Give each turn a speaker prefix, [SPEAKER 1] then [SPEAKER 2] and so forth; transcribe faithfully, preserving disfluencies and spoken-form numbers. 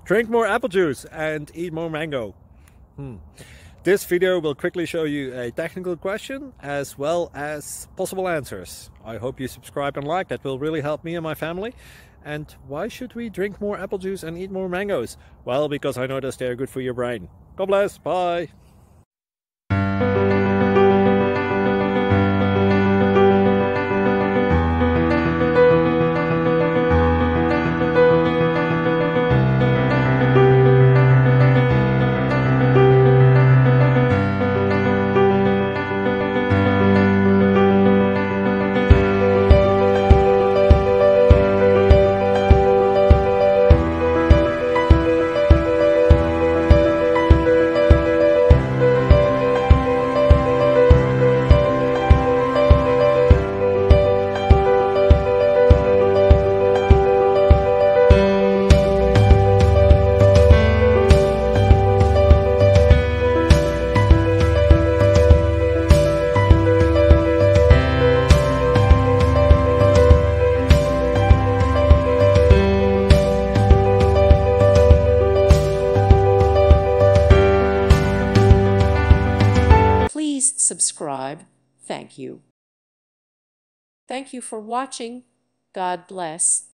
[SPEAKER 1] Drink more apple juice and eat more mango. Hmm. This video will quickly show you a technical question as well as possible answers. I hope you subscribe and like, that will really help me and my family. And why should we drink more apple juice and eat more mangoes? Well, because I noticed they're good for your brain. God bless, bye!
[SPEAKER 2] Please subscribe. Thank you. Thank you for watching. God bless.